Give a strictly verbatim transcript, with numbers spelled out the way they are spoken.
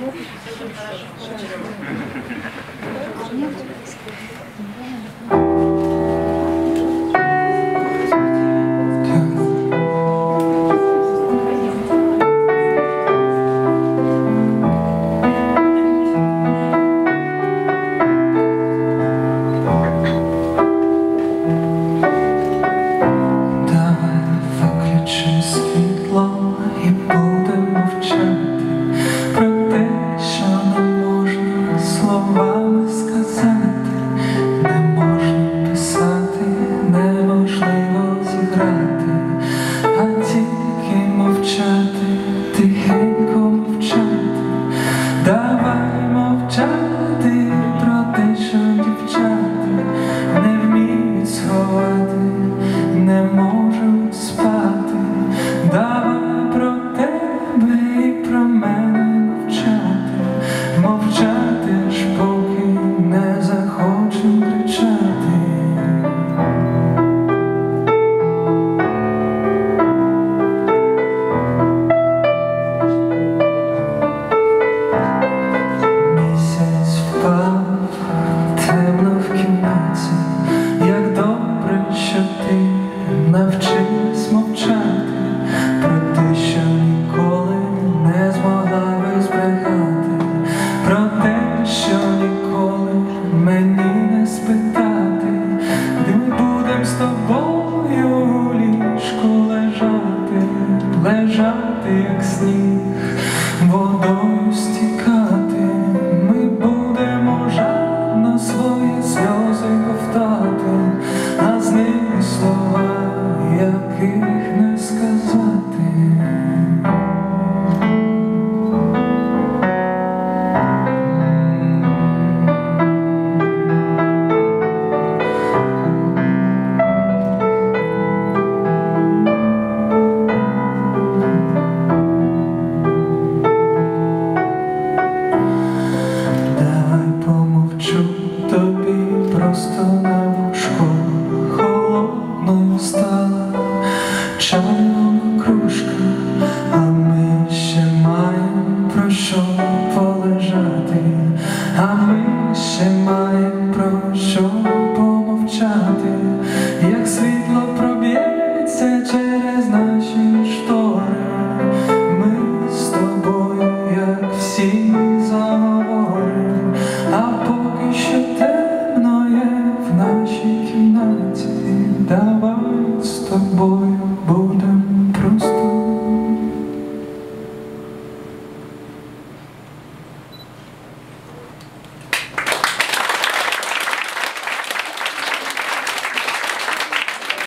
Навчись мовчати про те, що ніколи не змогла би зберігати, про те, що ніколи мені не спитати, де ми будем з тобою у ліжку лежати, лежати, як сніг, водою стікати. Ми будемо жадно свої сльози ковтати, а з ними слова, яких не сказати. Давай помовчу тобі просто на вушко, холодною стала чайна кружка, а ми ще маємо про що полежати, а ми ще маємо про що помовчати, як світло проб'ється через наші штори. Ми з тобою, як всі, заговоримо, а поки що темно є в нашій кімнаті. Давай з тобою